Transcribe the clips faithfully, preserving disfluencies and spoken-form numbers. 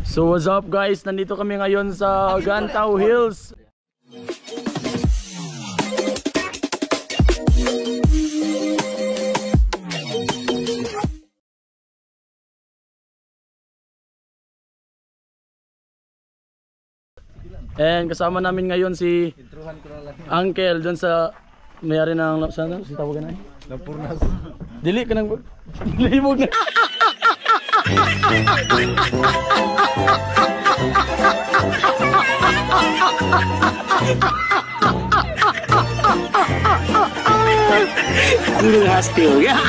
So what's up guys, nandito kami ngayon sa Gantao Hills. And kasama namin ngayon si Uncle dun sa mayari ng sana si tawagan na eh. Lampurnas. Dili ka nang libog na. Lu hastil ya.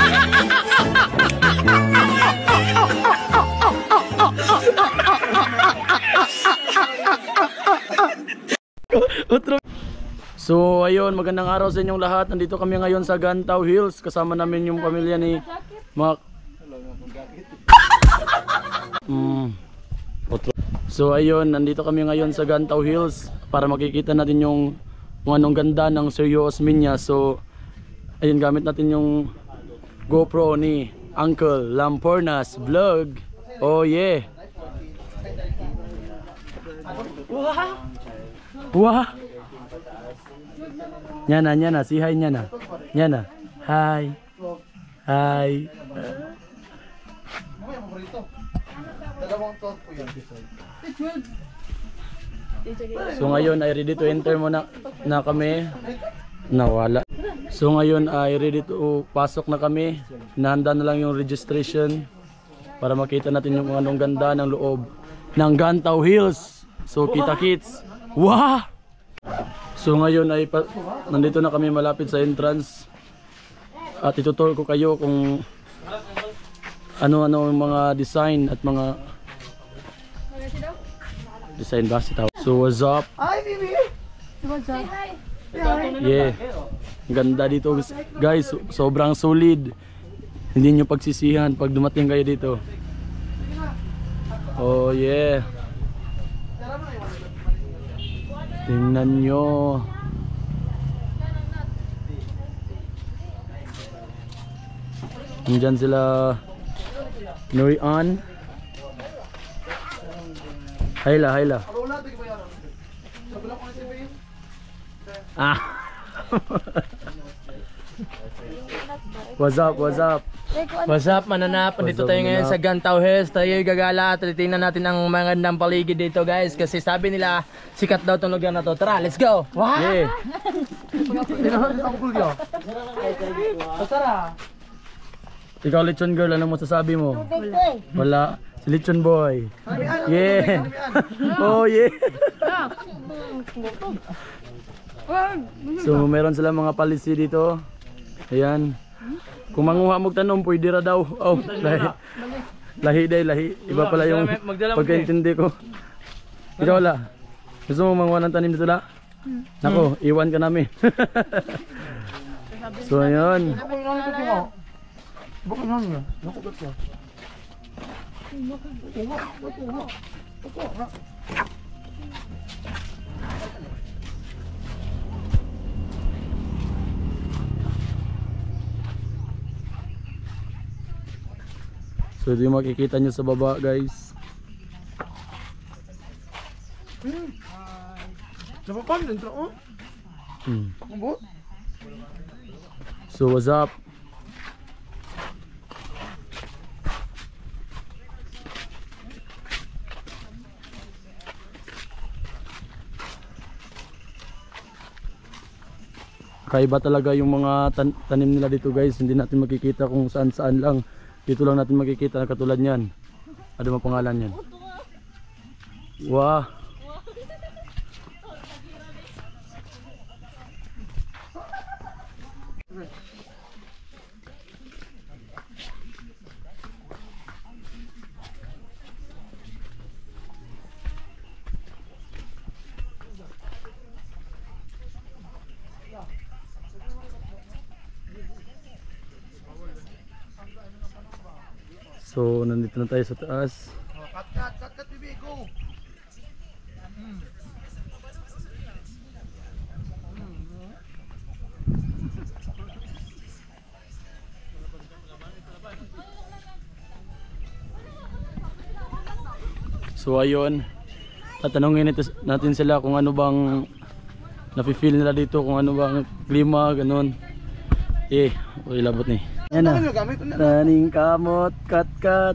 So ayun, magandang araw sa inyong lahat. Nandito kami ngayon sa Gantao Hills. Kasama namin yung pamilya ni Mac. mm, So ayun, nandito kami ngayon sa Gantao Hills para makikita natin yung kung anong ganda ng Sergio Osmeña. So ayun, gamit natin yung GoPro ni Uncle Lampurnas Vlog. Oh yeah. Wah. Wah. Nyana, nyana, si hi nyana. Nyana. Hi. Hi. So ngayon ay ready to enter muna na kami. Nawala. So ngayon ay ready to pasok na kami. Nahanda na lang yung registration para makita natin yung anong ganda ng loob ng Gantao Hills. So kita kits. Wow! So ngayon ay pa, nandito na kami malapit sa entrance at ituturo ko kayo kung ano-ano yung mga design at mga design ba si tao. So what's up? Hi, baby. What's up? Yeah. Ganda dito guys, sobrang solid. Hindi nyo pagsisihan pag dumating kayo dito. Oh yeah. Tingnan nyo. Nandyan sila Nurian. Hayla, hayla. Ah. What's up, what's up? What's up, mananap? Dito tayo ngayon sa Gantao Hills. Tayo gagala at titingnan natin ang magandang paligid dito guys. Kasi sabi nila, sikat daw itong lugar na to. Tara, let's go! Wow! Yeah. Ikaw Lechon girl, ano masasabi mo? Wala. Si Lechon boy. Yeah. Oh yeah. So meron sila mga palisi dito. Ayan. Kung manguha mong tanong, pwede ra daw. Oh, lahi. Lahi day, lahi. Iba pala yung pagkaintindi ko. Ikaw la. Gusto mo manguha ng tanim dito la? Nako, iwan ka namin. So ayun. So ito yung makikita nyo sa baba guys. Hmm. Napapan dentro oh. Hmm. Ano? So what's up? Kaiba talaga yung mga tan tanim nila dito guys. Hindi natin makikita kung saan saan lang. Dito lang natin makikita na katulad niyan. Ano ang pangalan niyan? Wow. So nandito na tayo sa taas. Cut, cut, cut, cut, baby, go. So ayun, tatanungin nito- natin sila kung ano bang nafe-feel nila dito, kung ano bang klima, ganun. Eh, uy labot ni. Yan na. Ano gamit na? Taning kamot, kat kat.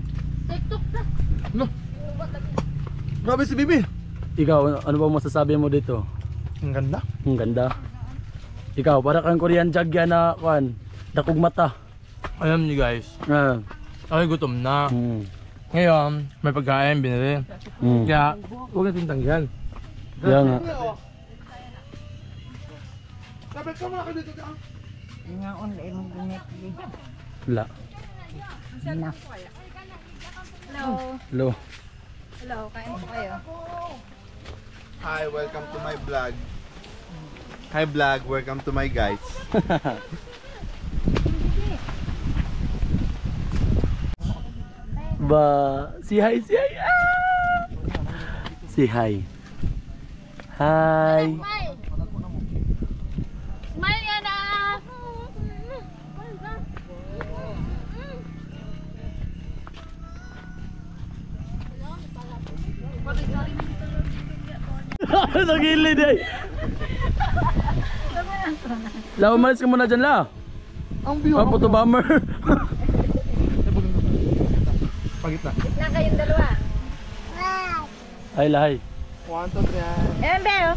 No. Grabe si Bibi. Ikaw, ano bang masasabi mo dito? Ang ganda. Ang ganda. Ikaw, para kang Korean jagya na kwan, dakog mata. Alam niyo guys, Ah. ay gutom na. Hmm. Ngayon, may pagkain binili. Hmm. Kaya, huwag natin tanggihan. Kaya nga. Sabi ka mga ka dito ka. Wala. Hello. Hello. Hello, kain po kayo. Hi, welcome to my vlog. Hi vlog, welcome to my guys. Ba, si hi, si hi. Ah! Si hi. Hi. Smile! Smile yan ah! Sa gilid eh. La, umalis ka muna dyan la. Ang view. Oh, photo bomber. Pagitna. Na kayong dalawa. Ay, lahay. One, two, three. Ayan, Bel.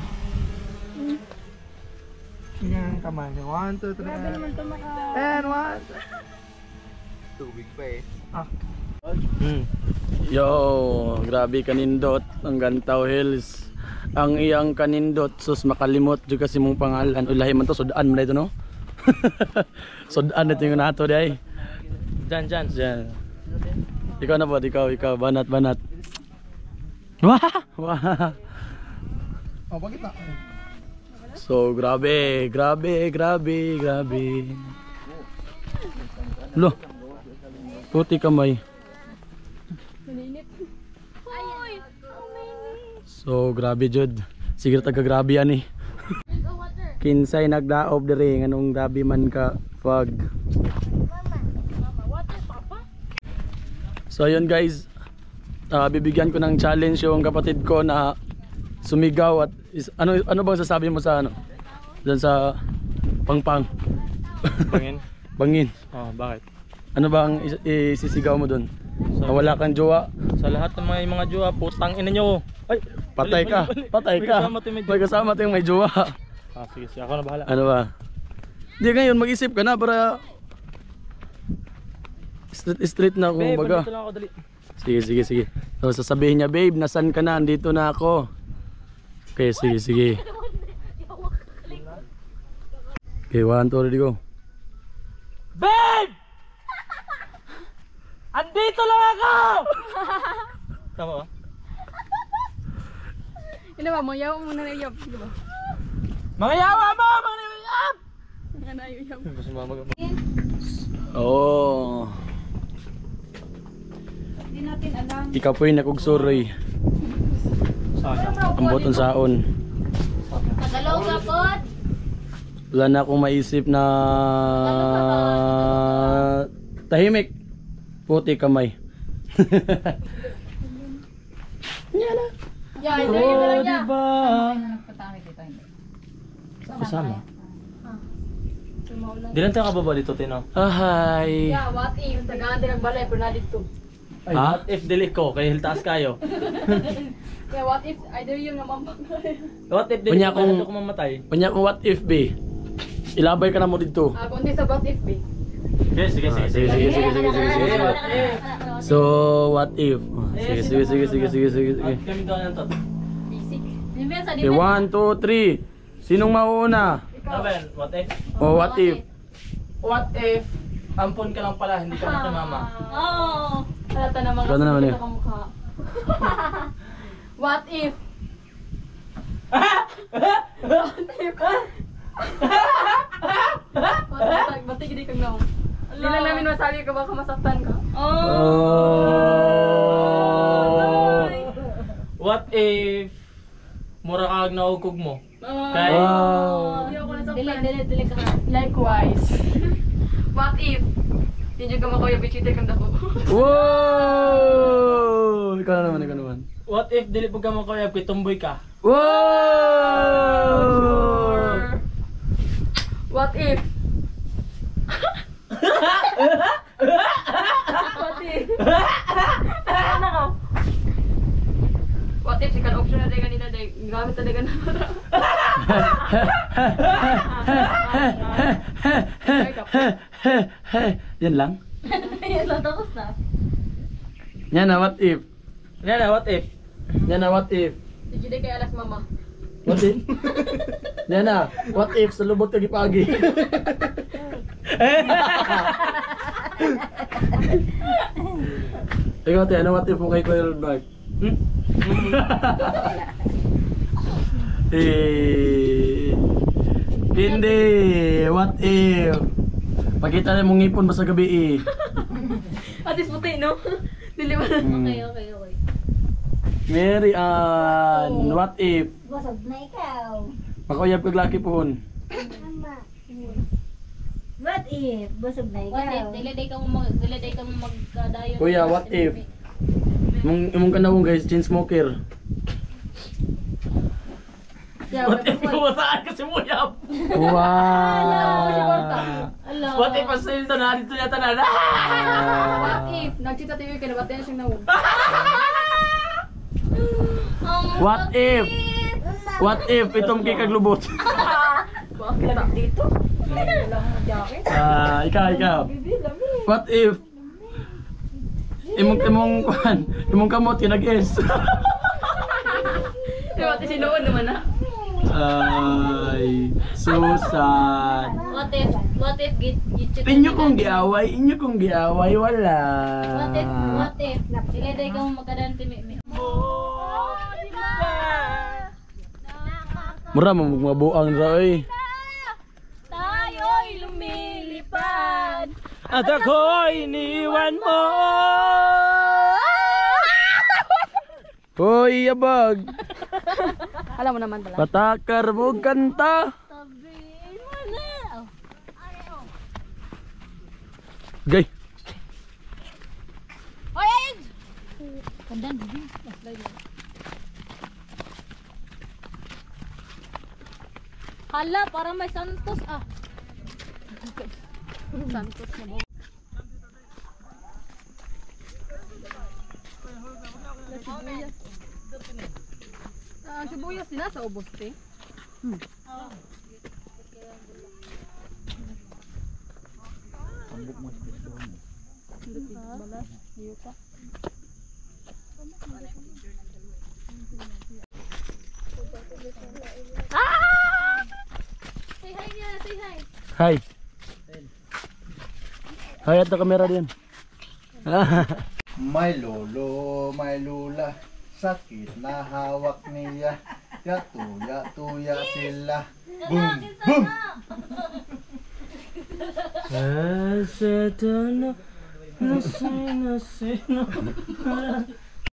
Yan, kamay niya. One, two, three. And one. Tubig pa eh. Hmm. Yo, grabe kanindot ang Gantaw Hills. Ang iyang kanindot sus makalimot jud kasi mong pangalan. Uy, lahi man to sudan man ito no. Sudan ito yung nato day. Dyan, dyan. Diyan. Ikaw na po, ikaw, ikaw banat banat. Wah! Wah! Oh, pagitna. So, grabe, grabe, grabe, grabe. Lo. Puti kamay. Uy! So, grabe jud. Sige taga grabe yan eh. Kinsay nagdaob diri nganong grabe man ka pag. So ayun guys, ah, bibigyan ko ng challenge yung kapatid ko na sumigaw at is, ano ano bang sasabi mo sa ano? Diyan sa pangpang. Bangin? Bangin. Oh, bakit? Ano bang is- isisigaw mo doon? Na wala kang jowa? Sa lahat ng mga, mga jowa, putang ina nyo. Ay, patay ka. Bali, bali, bali. Patay May ka. kasama tayo may May kasama tayong may jowa. Ah, sige, sige. Ako na bahala. Ano ba? Hindi ngayon mag-isip ka na para street street na kung Babe, baga. andito lang ako, dali. Sige, sige, sige. So sasabihin niya, babe, nasan ka na? Andito na ako. Okay, sige, sige. Okay, one, two, ready, go. Babe! Andito lang ako! Tama ba? Ano ba, mo yaw mo na nayab. Sige ba? Mga yawa mo! Mga niyayap! Mga nayab. Basta mamag Oh, Hindi natin alam. ikaw po yung nakugsuroy. Ang boton saon. Tagalaw ka po. Wala na akong maisip na tahimik. Puti kamay. Yeah, ito yun na lang niya. Diba? Kasama. Di lang tayo kababa dito, Tino. Ah, hi. Yeah, what if? Tagaan din ang balay, pero na dito. Ay, Ha? what if dili ko? Kaya hiltaas kayo. Yeah, what if? Either yung namambak na rin. What if dili Kunya ko? kung- Kaya ko mamatay. Kunya kung what if be? Ilabay ka na mo dito. Ah, kung di sa what if, eh. Okay, sige, Ah, sige, sige, sige, sige, sige, sige. What if? So, what if? Oh, sige, sige, sige, sige, sige, sige, sige. At kami gawin to. Basic. Depensa, Okay, one, two, three. Sinong mauuna? Raven, what if? O what if? What if? Ampon ka lang pala, hindi ka na kay mama. Oo. Halata na mga Ikaw na naman eh. sa kamukha. What if? What if? Ba't hindi kang naong? Hindi lang namin masabi ka baka masaktan ka. Oh. What if mura kag naugkog mo? Kay Wow. Hindi ako nasaktan. Dili, dili, dili ka. Likewise. What if? Hindi ka makuya bichite kang dako. Wow! ikaw na naman, ikaw naman. What if dili po ka mo kuyab kay tumboy ka? Wow! What if? What if? Ano ka? What if? Sikan option na tayo kanina dahil gamit na tayo na. Yan lang? Yan lang, tapos na. Yan na, what if? Yan na, what if? Yan na, what if? Sige din kay alas mama. What if? Yan na, what if sa lubot kagi pagi? Ikaw tayo, ano what if mo kay Kuya Rodmark? Hmm? Eh, hindi, what if? Pakita na mong ngipon ba sa gabi eh? Atis puti, no? Dili ba? Okay, okay, okay. Mary Ann, what if? Busog na ikaw. Makuyab kag laki pohon. Mama. What if? Busog na ikaw. What if? Dili day kang mag dili day kang magkadayon. Kuya, what if? Imong imong kanawong guys, chain smoker. Yeah, What if kumataan ka si Muyab? Wow! Allah. What if asil to na dito yata na? What if? Nagchita tayo kay nabati na siyang nawog. What if? What if itong kay kaglubot? Bakit dito? Wala mo jacket. Ah, ikaw ikaw. What if imong imong kuan, imong kamot kinag-es. Diba, sinuon naman na. Ay, so sad. What if? What if git git Inyo kong giaway, inyo kong giaway wala. What if? What if? Dili day kang magkadayon ti mi. Mura mo mabuang ra oy. Tayo'y lumilipad. At ako'y iniwan mo. Hoy, abag. Alam mo naman pala. Patakar mo kanta. Sabihin mo na. Gay. Oy, ay! Kandan, bibi. Hala, parang may Santos ah. Santos na mo. Sibuyas. Ah, sibuyas sila sa ubos, te. Hmm. Balas, iyo pa. Ah! Say hi niya, say hi. Hi. Hi at kamera diyan. May lolo, may lula, sakit na hawak niya. Yatuya, tuya sila. Boom, boom! Sa sa tanong, nasay nasay na.